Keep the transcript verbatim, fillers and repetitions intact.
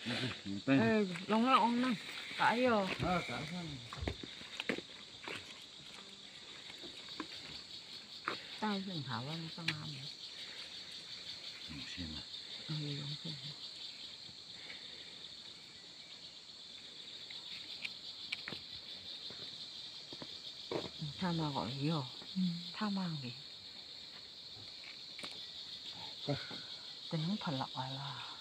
ê long long nè cãi vô ờ cả thân tay dừng thảo anh con ham xem mà ừ đúng rồi tham mà gọi nhiều tham mang gì tính thật là gọi là